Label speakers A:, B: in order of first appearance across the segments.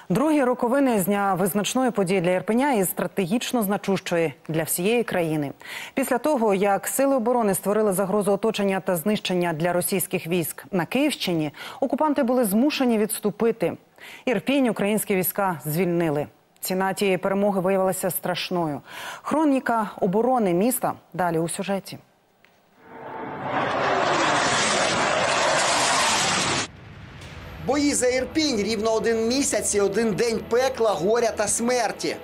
A: Другі роковини з дня визначної події для Ірпеня і стратегічно значущої для всієї країни. Після того, як Сили оборони створили загрозу оточення та знищення для російських військ на Київщині, окупанти були змушені відступити. Ірпінь українські війська звільнили. Ціна тієї перемоги виявилася страшною. Хроніка оборони міста далі у сюжеті.
B: Бої за Ірпінь – рівно 1 місяць і 1 день пекла, горя та смерті.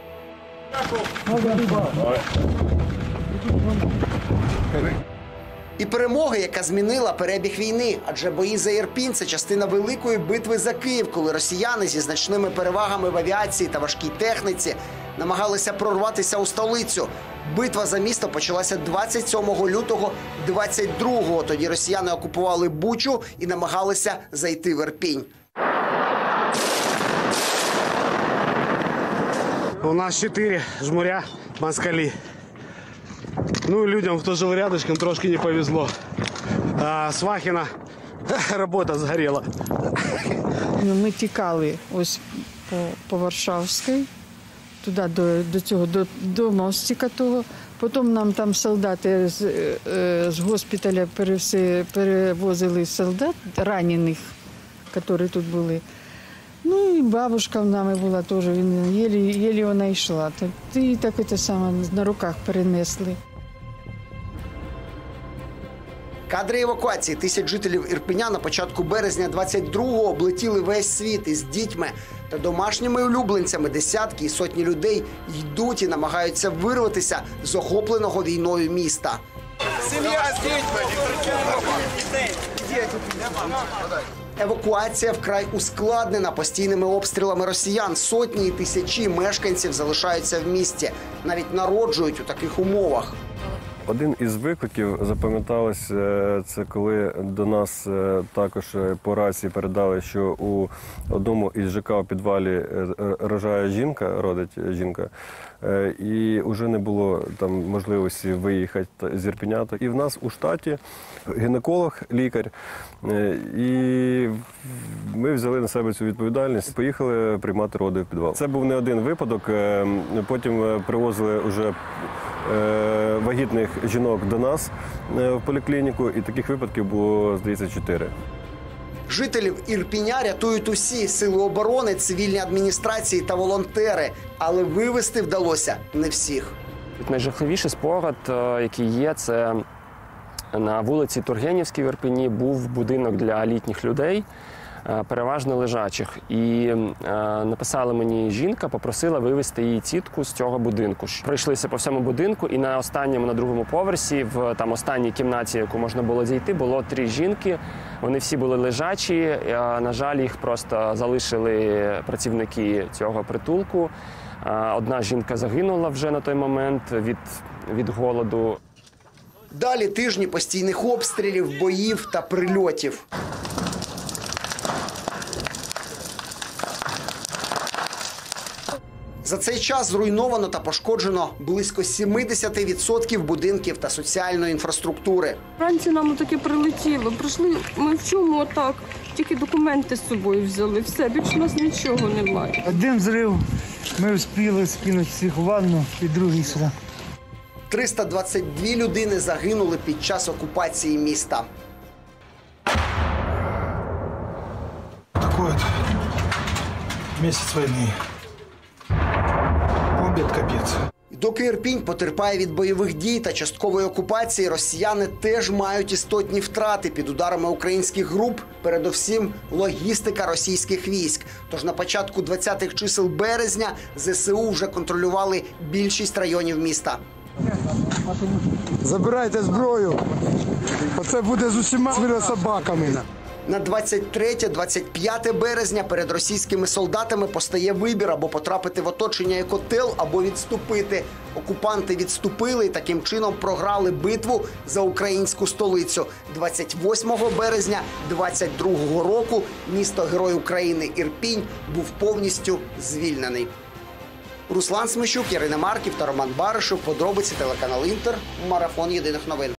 B: І перемоги, яка змінила перебіг війни. Адже бої за Ірпінь – це частина великої битви за Київ, коли росіяни зі значними перевагами в авіації та важкій техніці намагалися прорватися у столицю. Битва за місто почалася 27 лютого 22-го. Тоді росіяни окупували Бучу і намагалися зайти в Ірпінь.
C: У нас 4 жмуря, москалі. Ну, людям, хто жив рядышком, трошки не повезло. А Свахіна робота згоріла.
D: Ми тікали ось по Варшавській, туди до мостика того. Потім нам там солдати з госпіталя перевозили солдат, ранених, які тут були. Ну і бабушка в нами була теж, єлі вона йшла. І так це саме на руках перенесли.
B: Кадри евакуації тисяч жителів Ірпеня на початку березня 22-го облетіли весь світ із дітьми та домашніми улюбленцями. Десятки і сотні людей йдуть і намагаються вирватися з охопленого війною міста.
E: Сім'я з дітьми!
B: Евакуація вкрай ускладнена постійними обстрілами росіян. Сотні і тисячі мешканців залишаються в місті. Навіть народжують у таких умовах.
F: Один із викликів запам'яталось, це коли до нас також по рації передали, що у одному із ЖК у підвалі рожає жінка, родить жінка, і вже не було там можливості виїхати з Ірпеня. І в нас у штаті гінеколог, лікар, і ми взяли на себе цю відповідальність, поїхали приймати роди в підвал. Це був не один випадок, потім привозили вже вагітних жінок до нас в поліклініку, і таких випадків було, здається, 4.
B: Жителів Ірпеня рятують усі – Сили оборони, цивільні адміністрації та волонтери. Але вивезти вдалося не всіх.
G: Найжахливіший спогад, який є, це на вулиці Тургенівській в Ірпені був будинок для літніх людей, переважно лежачих. І написала мені жінка, попросила вивезти її тітку з цього будинку. Пройшлися по всьому будинку, і на останньому, на другому поверсі, в там останній кімнаті, яку можна було дійти, було 3 жінки. Вони всі були лежачі, на жаль, їх просто залишили працівники цього притулку. Одна жінка загинула вже на той момент від голоду.
B: Далі тижні постійних обстрілів, боїв та прильотів. За цей час зруйновано та пошкоджено близько 70% будинків та соціальної інфраструктури.
H: Вранці нам таки прилетіло. Прийшли, ми в чому отак, тільки документи з собою взяли. Все, більше у нас нічого немає.
I: Один взрив, ми встигли скинути всіх у ванну і другий сюди.
B: 322 людини загинули під час окупації міста.
I: Такой от місяць війни. Обід, капець.
B: І доки Ірпінь потерпає від бойових дій та часткової окупації, росіяни теж мають істотні втрати під ударами українських груп, передовсім логістика російських військ. Тож на початку 20-х чисел березня ЗСУ вже контролювали більшість районів міста.
I: Забирайте зброю, оце буде з усіма звірособаками.
B: На 23-25 березня перед російськими солдатами постає вибір або потрапити в оточення і котел, або відступити. Окупанти відступили і таким чином програли битву за українську столицю. 28 березня 22-го року місто-герой України Ірпінь був повністю звільнений. Руслан Смещук, Ірина Марків та Роман Баришев. Подробиці телеканал Інтер. Марафон єдиних новин.